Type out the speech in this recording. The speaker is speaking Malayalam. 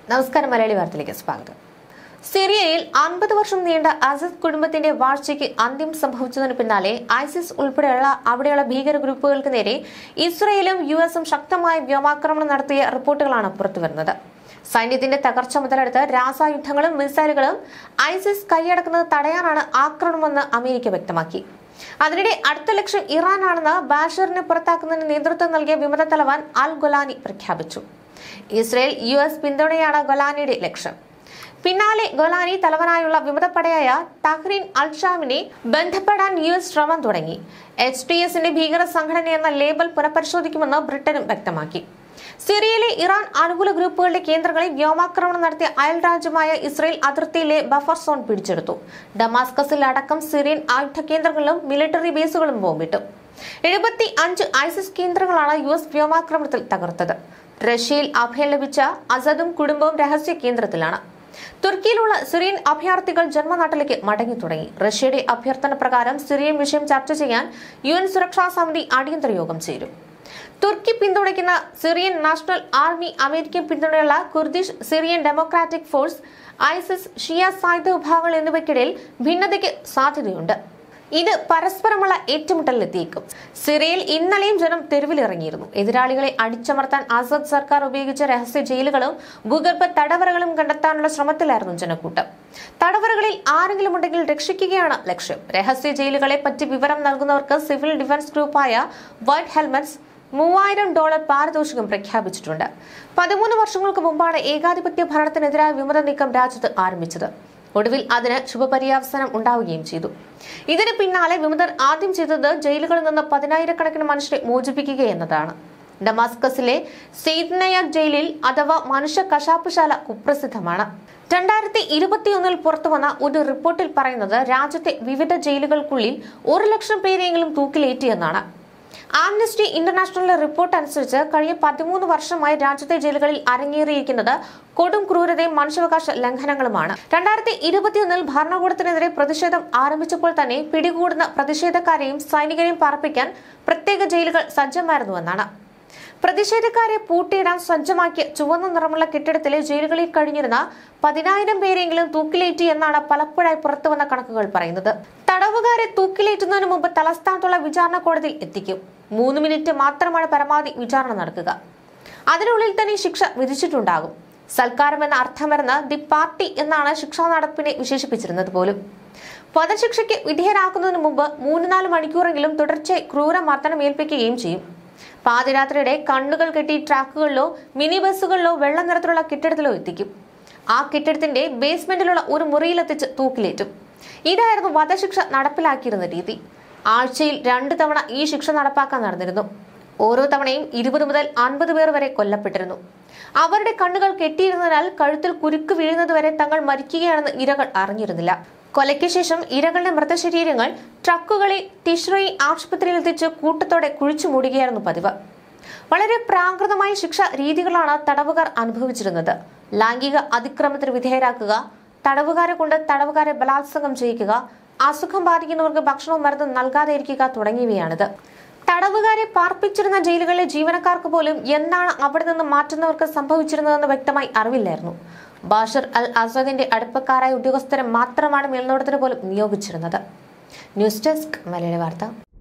നമസ്കാരം. മലയാളി വാർത്തയിലേക്ക് സ്വാഗതം. സിറിയയിൽ 50 വർഷം നീണ്ട അസദ് കുടുംബത്തിന്റെ വാഴ്ചയ്ക്ക് അന്ത്യം സംഭവിച്ചതിന് പിന്നാലെ ഐസിസ് ഉൾപ്പെടെയുള്ള അവിടെയുള്ള ഭീകര ഗ്രൂപ്പുകൾക്ക് നേരെ ഇസ്രയേലും യുഎസും ശക്തമായ വ്യോമാക്രമണം നടത്തിയ റിപ്പോർട്ടുകളാണ് പുറത്തുവരുന്നത്. സൈന്യത്തിന്റെ തകർച്ച മുതലെടുത്ത് രാസായുധങ്ങളും മിസൈലുകളും ഐസിസ് കൈയടക്കുന്നത് തടയാനാണ് ആക്രമണമെന്ന് അമേരിക്ക വ്യക്തമാക്കി. അതിനിടെ അടുത്ത ലക്ഷ്യം ഇറാനാണെന്ന് ബാഷറിനെ പുറത്താക്കുന്നതിന് നേതൃത്വം നൽകിയ വിമത തലവൻ അൽ ഗൊലാനി പ്രഖ്യാപിച്ചു. ഇസ്രയേൽ യുഎസ് പിന്തുണയാണ് ഗൊലാനിയുടെ ലക്ഷ്യം. പിന്നാലെ ഗൊലാനി തലവനായുള്ള വിമതപ്പടയായ തഹ്രീൻ അൽ ഷാമിനെ ബന്ധപ്പെടാൻ യുഎസ് ശ്രമം തുടങ്ങി. HTSന്റെ ഭീകര സംഘടന എന്ന ലേബൽ പുനഃപരിശോധിക്കുമെന്ന് ബ്രിട്ടനും വ്യക്തമാക്കി. സിറിയയിലെ ഇറാൻ അനുകൂല ഗ്രൂപ്പുകളുടെ കേന്ദ്രങ്ങളിൽ വ്യോമാക്രമണം നടത്തിയ അയൽ രാജ്യമായ ഇസ്രയേൽ അതിർത്തിയിലെ ബഫർ സോൺ പിടിച്ചെടുത്തു. ഡമാസ്കസിൽ അടക്കം സിറിയൻ ആയുധ കേന്ദ്രങ്ങളിലും മിലിറ്ററി ബേസുകളും ബോംബിട്ടു. 75 ഐസിസ് കേന്ദ്രങ്ങളാണ് യുഎസ് വ്യോമാക്രമണത്തിൽ തകർത്തത്. റഷ്യയിൽ അഭയം ലഭിച്ച അസദും കുടുംബവും രഹസ്യ കേന്ദ്രത്തിലാണ്. തുർക്കിയിലുള്ള സിറിയൻ അഭയാർത്ഥികൾ ജന്മനാട്ടിലേക്ക് മടങ്ങി തുടങ്ങി. റഷ്യയുടെ അഭ്യർത്ഥന പ്രകാരം സിറിയൻ വിഷയം ചർച്ച ചെയ്യാൻ UN സുരക്ഷാ സമിതി അടിയന്തര യോഗം ചേരും. തുർക്കി പിന്തുണയ്ക്കുന്ന സിറിയൻ നാഷണൽ ആർമി, അമേരിക്കൻ പിന്തുണയുള്ള Kurdish Syrian democratic force, ISIS, ഷിയ സായുധ വിഭാഗങ്ങൾ എന്നിവയ്ക്കിടയിൽ ഭിന്നതയ്ക്ക് സാധ്യതയുണ്ട്. ഇത് പരസ്പരമുള്ള ഏറ്റുമുട്ടലിലെത്തിയേക്കും. സിറിയയിൽ ഇന്നലെയും ജനം തെരുവിലിറങ്ങിയിരുന്നു. എതിരാളികളെ അടിച്ചമർത്താൻ അസദ് സർക്കാർ ഉപയോഗിച്ച രഹസ്യ ജയിലുകളും ഭൂഗർഭ തടവറകളും കണ്ടെത്താനുള്ള ശ്രമത്തിലായിരുന്നു ജനക്കൂട്ടം. തടവറകളിൽ ആരെങ്കിലും ഉണ്ടെങ്കിൽ രക്ഷിക്കുകയാണ് ലക്ഷ്യം. രഹസ്യ ജയിലുകളെ പറ്റി വിവരം നൽകുന്നവർക്ക് സിവിൽ ഡിഫൻസ് ഗ്രൂപ്പായ വൈറ്റ് ഹെൽമറ്റ്സ് $3000 പാരിതോഷികം പ്രഖ്യാപിച്ചിട്ടുണ്ട്. 13 വർഷങ്ങൾക്ക് മുമ്പാണ് ഏകാധിപത്യ ഭരണത്തിനെതിരായ വിമത നീക്കം രാജ്യത്ത് ആരംഭിച്ചത്. ഒടുവിൽ അതിന് ശുഭപര്യാവസാനം ഉണ്ടാവുകയും ചെയ്തു. ഇതിന് പിന്നാലെ വിമതർ ആദ്യം ചെയ്തത് ജയിലുകളിൽ നിന്ന് 10,000 മനുഷ്യരെ മോചിപ്പിക്കുക എന്നതാണ്. ഡമാസ്കസിലെ സെയ്ദ്നയ ജയിലിൽ അഥവാ മനുഷ്യ കശാപ്പുശാല കുപ്രസിദ്ധമാണ്. 2021 പുറത്തുവന്ന ഒരു റിപ്പോർട്ടിൽ പറയുന്നത് രാജ്യത്തെ വിവിധ ജയിലുകൾക്കുള്ളിൽ 1 ലക്ഷം പേരെയെങ്കിലും തൂക്കിലേറ്റിയെന്നാണ്. ആംനസ്റ്റി ഇന്റർനാഷണലിന്റെ റിപ്പോർട്ട് അനുസരിച്ച് കഴിഞ്ഞ 13 വർഷമായി രാജ്യത്തെ ജയിലുകളിൽ അരങ്ങേറിയിരിക്കുന്നത് കൊടും ക്രൂരതയും മനുഷ്യാവകാശ ലംഘനങ്ങളുമാണ്. 2021 ഭരണകൂടത്തിനെതിരെ പ്രതിഷേധം ആരംഭിച്ചപ്പോൾ തന്നെ പിടികൂടുന്ന പ്രതിഷേധക്കാരെയും സൈനികരെയും പാർപ്പിക്കാൻ പ്രത്യേക ജയിലുകൾ സജ്ജമായിരുന്നുവെന്നാണ്. പ്രതിഷേധക്കാരെ പൂട്ടിയിടാൻ സജ്ജമാക്കിയ ചുവന്ന നിറമുള്ള കെട്ടിടത്തിലെ ജയിലുകളിൽ കഴിഞ്ഞിരുന്ന 10,000 പേരെങ്കിലും തൂക്കിലേറ്റി എന്നാണ് പലപ്പോഴായി പുറത്തുവന്ന കണക്കുകൾ പറയുന്നത്. തടവുകാരെ തൂക്കിലേറ്റുന്നതിന് മുമ്പ് തലസ്ഥാനത്തുള്ള വിചാരണ കോടതിയിൽ എത്തിക്കും. 3 മിനിറ്റ് മാത്രമാണ് പരമാവധി വിചാരണ നടക്കുക. അതിനുള്ളിൽ തന്നെ ശിക്ഷ വിധിച്ചിട്ടുണ്ടാകും. സൽക്കാരം എന്ന അർത്ഥം വരുന്ന ദി പാർട്ടി എന്നാണ് ശിക്ഷാ നടപ്പിനെ വിശേഷിപ്പിച്ചിരുന്നത് പോലും. വധശിക്ഷയ്ക്ക് വിധേയരാക്കുന്നതിന് മുമ്പ് 3-4 മണിക്കൂറെങ്കിലും തുടർച്ചയായി ക്രൂരമർദ്ദനം ഏൽപ്പിക്കുകയും ചെയ്യും. പാതിരാത്രിയുടെ കണ്ണുകൾ കെട്ടി ട്രാക്കുകളിലോ മിനി ബസ്സുകളിലോ വെള്ള നിറത്തിലുള്ള കെട്ടിടത്തിലോ എത്തിക്കും. ആ കെട്ടിടത്തിന്റെ ബേസ്മെന്റിലുള്ള ഒരു മുറിയിലെത്തിച്ച് തൂക്കിലേറ്റും. ഇതായിരുന്നു വധശിക്ഷ നടപ്പിലാക്കിയിരുന്ന രീതി. ആഴ്ചയിൽ 2 തവണ ഈ ശിക്ഷ നടപ്പാക്കാൻ നടന്നിരുന്നു. ഓരോ തവണയും 20 മുതൽ 50 പേർ വരെ കൊല്ലപ്പെട്ടിരുന്നു. അവരുടെ കണ്ണുകൾ കെട്ടിയിരുന്നതിനാൽ കഴുത്തിൽ കുരുക്ക് വീഴുന്നതുവരെ തങ്ങൾ മരിക്കുകയാണെന്ന് ഇരകൾ അറിഞ്ഞിരുന്നില്ല. കൊലയ്ക്ക് ശേഷം ഇരകളുടെ മൃതശരീരങ്ങൾ ട്രക്കുകളിൽ ടിഷ്രയി ആശുപത്രിയിൽ എത്തിച്ച് കൂട്ടത്തോടെ കുഴിച്ചു മൂടുകയായിരുന്നു പതിവ്. വളരെ പ്രാകൃതമായ ശിക്ഷാ രീതികളാണ് തടവുകാർ അനുഭവിച്ചിരുന്നത്. ലൈംഗിക അതിക്രമത്തിന് വിധേയരാക്കുക, തടവുകാരെ കൊണ്ട് തടവുകാരെ ബലാത്സംഗം ചെയ്യിക്കുക, അസുഖം ബാധിക്കുന്നവർക്ക് ഭക്ഷണവും മരുന്നും നൽകാതെ ഇരിക്കുക തുടങ്ങിയവയാണിത്. തടവുകാരെ പാർപ്പിച്ചിരുന്ന ജയിലുകളിലെ ജീവനക്കാർക്ക് പോലും എന്താണ് അവിടെ നിന്ന് മാറ്റുന്നവർക്ക് സംഭവിച്ചിരുന്നതെന്ന് വ്യക്തമായി അറിവില്ലായിരുന്നു. ബാഷർ അൽ അസദിന്റെ അടുപ്പക്കാരായ ഉദ്യോഗസ്ഥരെ മാത്രമാണ് മേൽനോട്ടത്തിന് പോലും നിയോഗിച്ചിരുന്നത്. ന്യൂസ് ഡെസ്ക് മലയാളി വാർത്ത.